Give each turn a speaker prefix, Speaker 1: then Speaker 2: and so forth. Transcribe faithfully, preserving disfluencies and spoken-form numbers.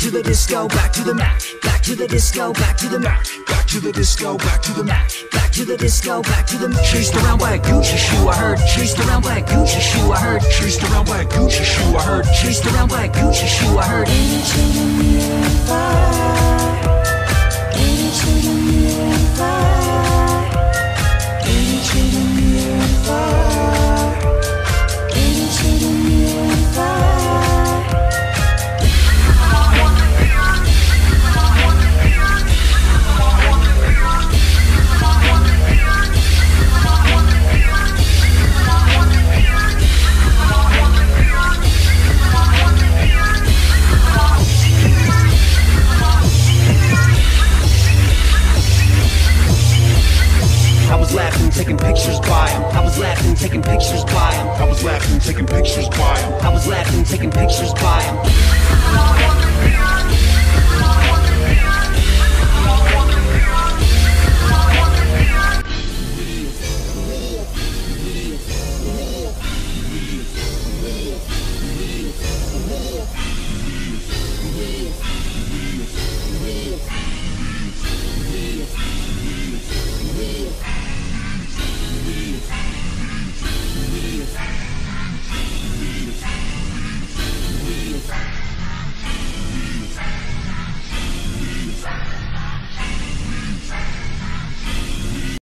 Speaker 1: to the disco, back to the Mac. Back to the disco, back to the Mac. Back to the disco, back to the Mac. Back to the disco, back to the Mac. Chased around by a Gucci shoe, I heard. Chased around by a Gucci shoe, I heard. Chased around by a Gucci shoe, I heard. Chased around by a Gucci shoe, I heard. Into the neon fire. Into the neon fire. Into the neon fire. Into the neon fire. I was laughing, taking pictures by him. I was laughing, taking pictures by him. I was laughing, taking pictures by him. I was laughing, taking pictures by him.